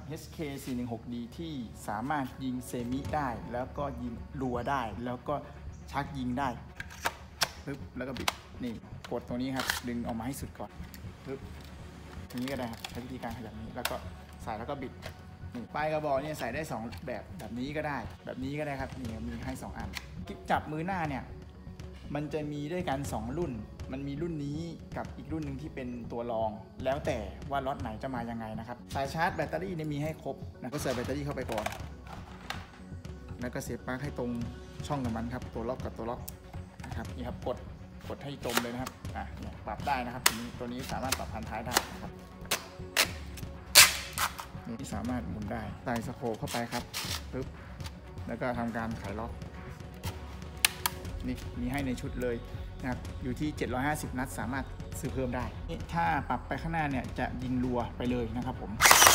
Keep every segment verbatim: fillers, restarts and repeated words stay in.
เอช เค สี่หนึ่งหกดี ที่สามารถยิงเซมิได้แล้วก็ยิงรัวได้แล้วก็ชักยิงได้ปึ๊บแล้วก็บิดนี่กดตรงนี้ครับดึงออกมาให้สุดก่อนปึ๊บทีนี้ก็ได้ครับใช้วิธีการขยับนี้แล้วก็ใส่แล้วก็บิดนี่ปลายกระบอกเนี่ยใส่ได้สองแบบแบบนี้ก็ได้แบบนี้ก็ได้ครับนี่มีให้สองอันจับมือหน้าเนี่ยมันจะมีด้วยกันสองรุ่นมันมีรุ่นนี้กับอีกรุ่นหนึ่งที่เป็นตัวรองแล้วแต่ว่าล็อตไหนจะมายังไงนะครับสายชาร์จแบตเตอรี่เนี่ยมีให้ครบนะก็ใส่แบตเตอรี่เข้าไปก่อนแล้วก็เสียบปลั๊กให้ตรงช่องกับมันครับตัวล็อกกับตัวล็อกนะครับนี่ครับกดกดให้ตรงเลยนะครับอ่ะเนี่ยปรับได้นะครับตัวนี้ตัวนี้สามารถปรับพันท้ายได้นะครับนี่สามารถหมุนได้ใส่สโคปเข้าไปครับปึ๊บแล้วก็ทำการไขล็อกนี่มีให้ในชุดเลยนะครับอยู่ที่เจ็ดร้อยห้าสิบนัดสามารถซื้อเพิ่มได้นี่ถ้าปรับไปข้างหน้าเนี่ยจะยิงรัวไปเลยนะครับผม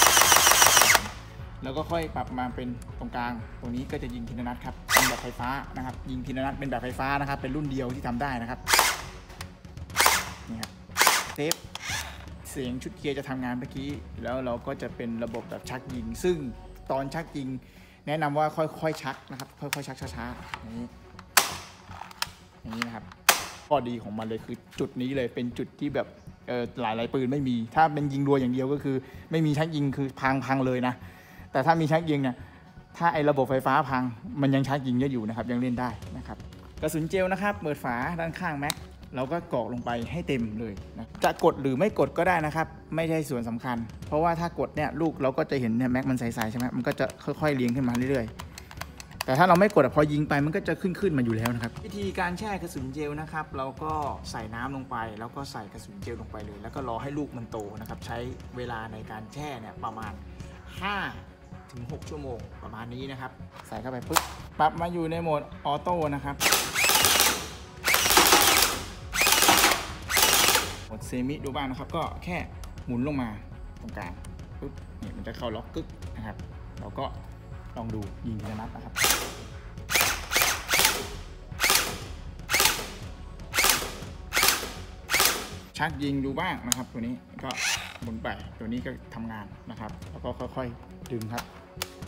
แล้วก็ค่อยปรับมาเป็นตรงกลางตรงนี้ก็จะยิงทีละนัดครับเป็นแบบไฟฟ้านะครับยิงทีละนัดเป็นแบบไฟฟ้านะครับเป็นรุ่นเดียวที่ทำได้นะครับนี่ครับเซฟเสียงชุดเกียร์จะทำงานเมื่อกี้แล้วเราก็จะเป็นระบบแบบชักยิงซึ่งตอนชักยิงแนะนำว่าค่อยๆชักนะครับค่อยๆชักช้าๆอย่างนี้อย่างนี้นะครับข้อดีของมันเลยคือจุดนี้เลยเป็นจุดที่แบบเออหลายๆปืนไม่มีถ้าเป็นยิงรัวอย่างเดียวก็คือไม่มีชักยิงคือพังพังเลยนะแต่ถ้ามีชักยิงเนี่ยถ้าไอ้ระบบไฟฟ้าพังมันยังชักยิงอยู่นะครับยังเล่นได้นะครับกระสุนเจลนะครับเปิดฝาด้านข้างแม็กเราก็กรอกลงไปให้เต็มเลยนะจะกดหรือไม่กดก็ได้นะครับไม่ใช่ส่วนสำคัญเพราะว่าถ้ากดเนี่ยลูกเราก็จะเห็นเนี่ยแม็กมันใสๆใช่ไหมมันก็จะค่อยๆเลี้ยงขึ้นมาเรื่อยๆแต่ถ้าเราไม่กดพอยิงไปมันก็จะขึ้นขึ้นมาอยู่แล้วนะครับวิธีการแช่กระสุนเจลนะครับเราก็ใส่น้ำลงไปแล้วก็ใส่กระสุนเจลลงไปเลยแล้วก็รอให้ลูกมันโตนะครับใช้เวลาในการแช่เนี่ยประมาณห้าถึงหกชั่วโมงประมาณนี้นะครับใส่เข้าไปปึ๊บปรับมาอยู่ในโหมดออโต้นะครับโหมดเซมิดูบ้างนะครับก็แค่หมุนลงมาตรงกลางปึ๊บนี่มันจะเข้าล็อกกึ๊กนะครับเราก็ลองดูยิงทีละนัดนะครับชักยิงดูบ้างนะครับตัวนี้ก็หมุนไปตัวนี้ก็ทำงานนะครับแล้วก็ค่อยๆดึงครับ